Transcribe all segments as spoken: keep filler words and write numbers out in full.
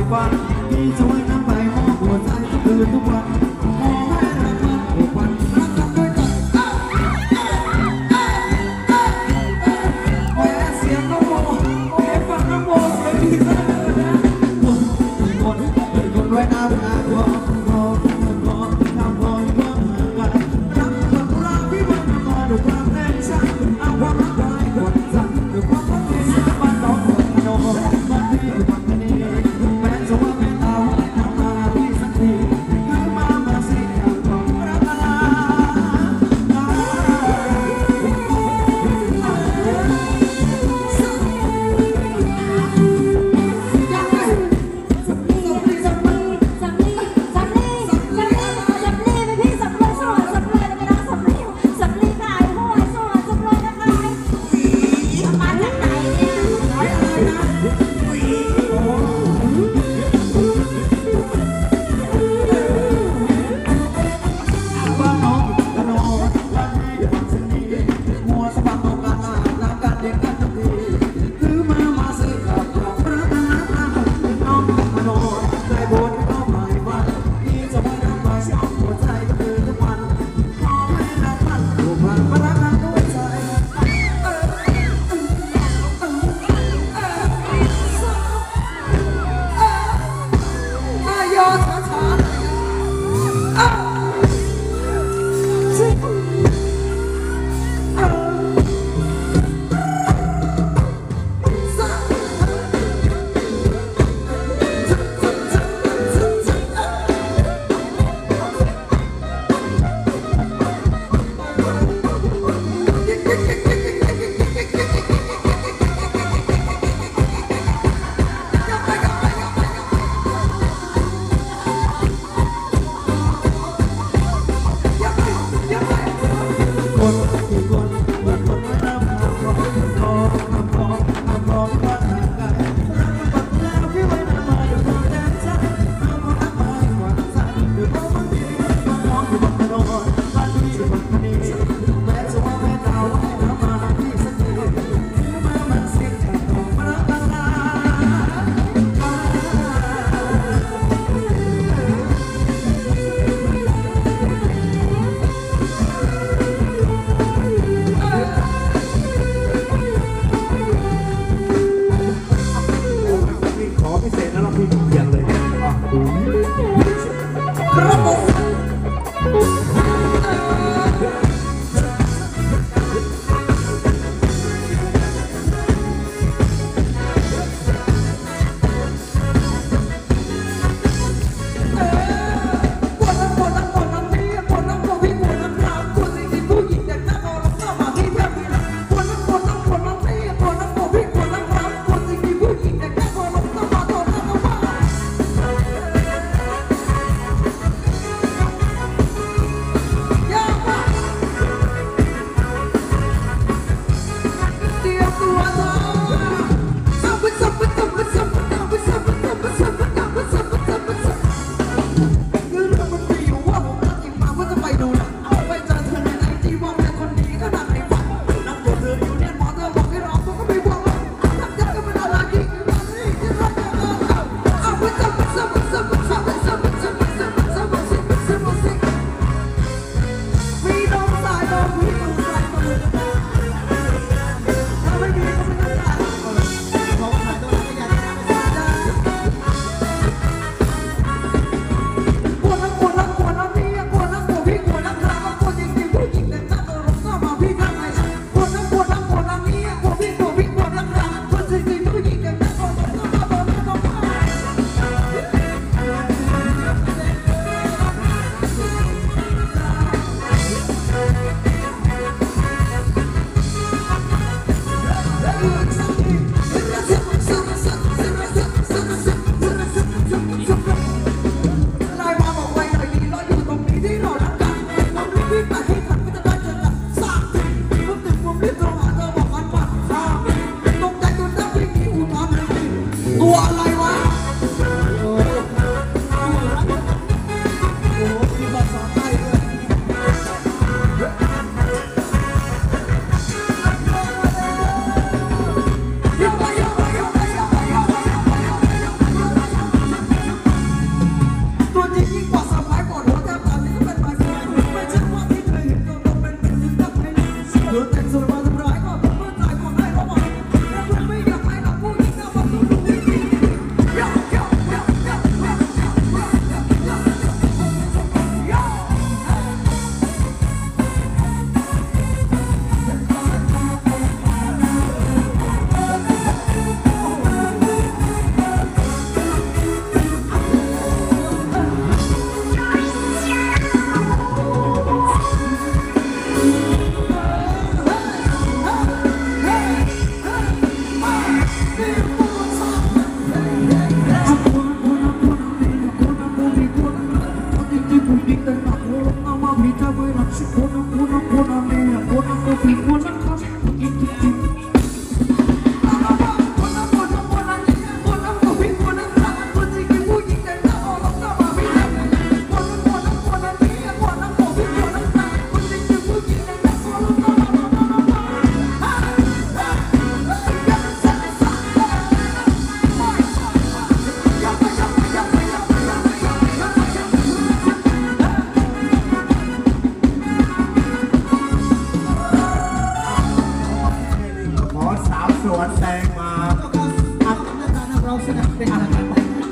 วันที่จะไว้น้ำไปมองหัวใจทุกคืนทุกวันมองให้รักมันผูกพันรักกันด้วยใจแม้เสียงน้ำโมโอ้ยฟังน้ำโมเสียงดีซะเลยนะคนคนเป็นคนไว้น้ำตาตัวรอรอทำรออยู่ว่ากันรักกับรักที่มันมาด้วยความแรงฉันเอาความรักใจกดสั่นด้วยความรักที่สบายต้องกดโน้มันที่อยู่บนนี้แม้จะว่าเป็นเอาทำมาที่สักทีคือมามาสิอย่างของรักกัน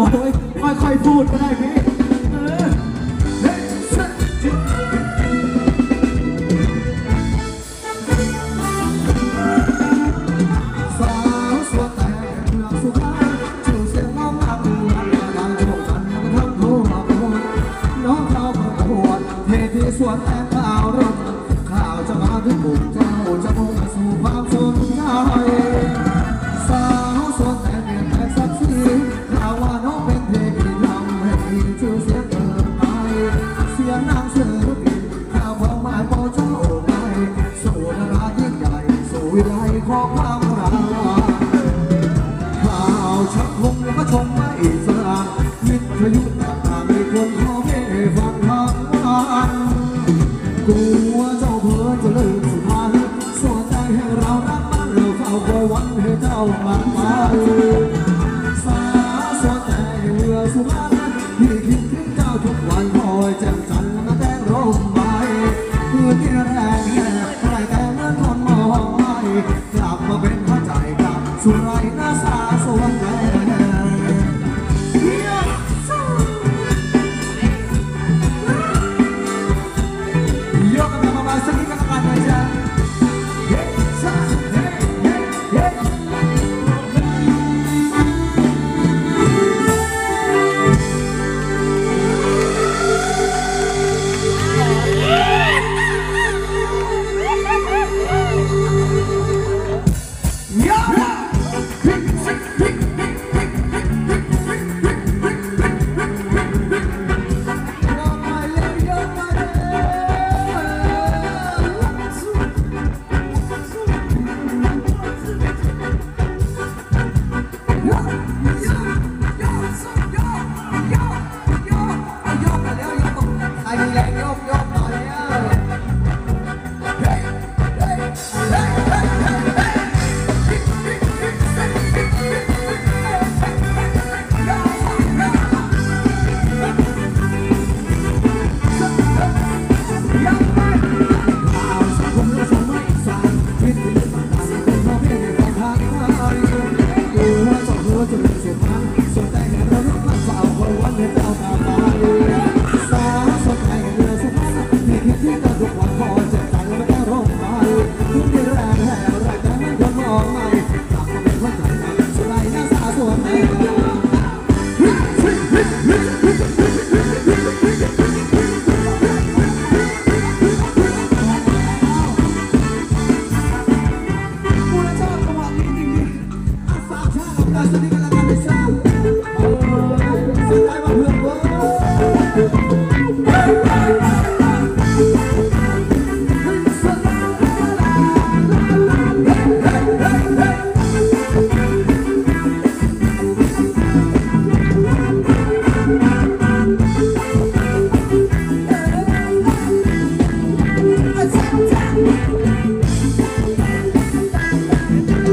อ้ยค่อยๆพูดก็ได้พี่เออเฮ้ยสาวสวยแต่เมืองสุพรรณชื่อเสียงน้องอักเมืองดังจะบอกกันทั้งทั่วประเทศน้องเขาประกวดเทที่สวนแต่ข่าวรถข่าวจะมาถึงบุกเจ้าจะมุ่งสู่ความสนใจสาวสวยแต่เมียแต่สักสีข่าวว่าน้องเป็นเทพีทำให้ชื่อเสียงเกินไปเสียงนางเสือปีข่าวบอกหมายบอกเจ้าไปสู่นารายิ่งใหญ่สู่วิไลของความรักข่าวชักคงแล้วก็ชมไม่สลางมิตรยุทธ์ต่างๆมีคนขอให้ฟังทางวันกลัวเจ้าเพ้อจะลืมสุพรรณส่วนใจให้เรารักมันเราเฝ้าคอยวันให้เจ้ามามาสาส่วนใจเมื่อสุพรรณพี่คิดถึงเจ้าทุกวันคอยแจ่มจันทร์มาแต่งร่มใบเพื่อที่แรงแค่ใครแต่เมื่อคนมองไม่กลับมาเป็นพระใจกลับสุไรนาสาส่วนใจยกกันมาสักนิดกันละกันนะจ๊ะเฮ้ซ่าเฮ้เฮ้เฮ้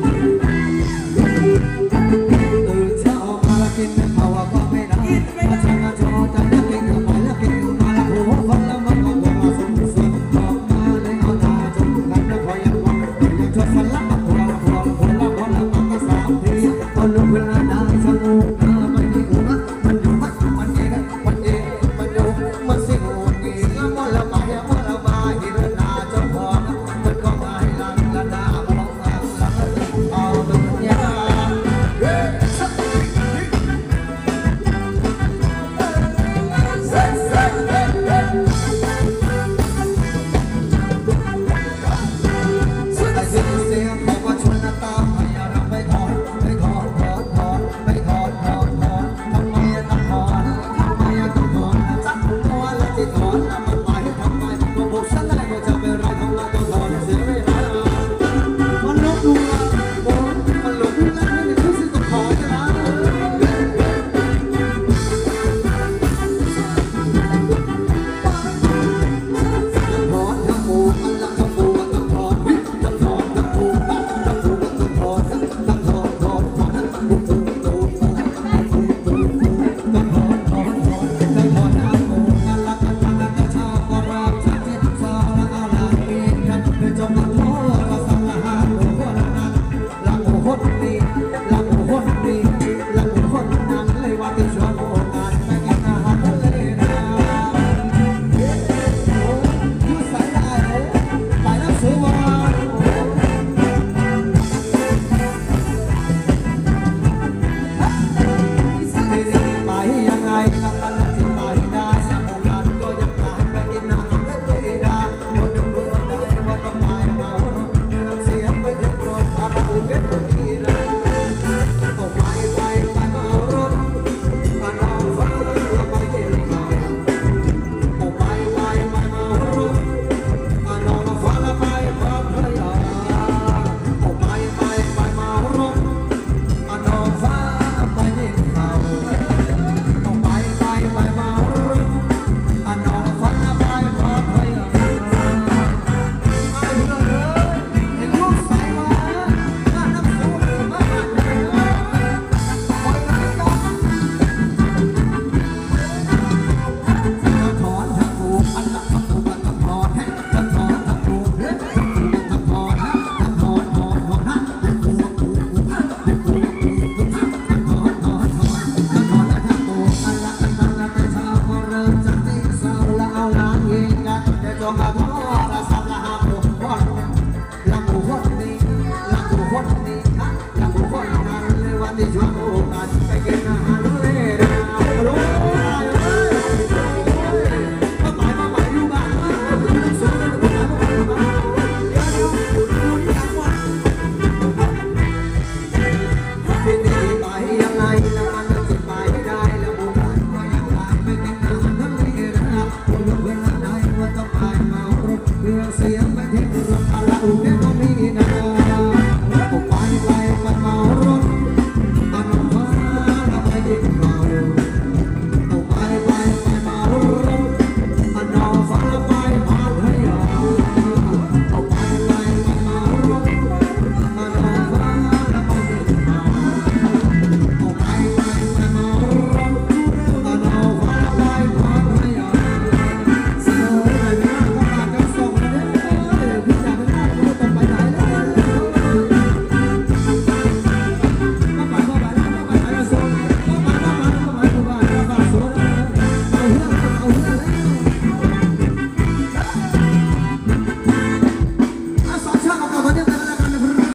ตื่นเช้ามากินข้าวก็ไม่ได้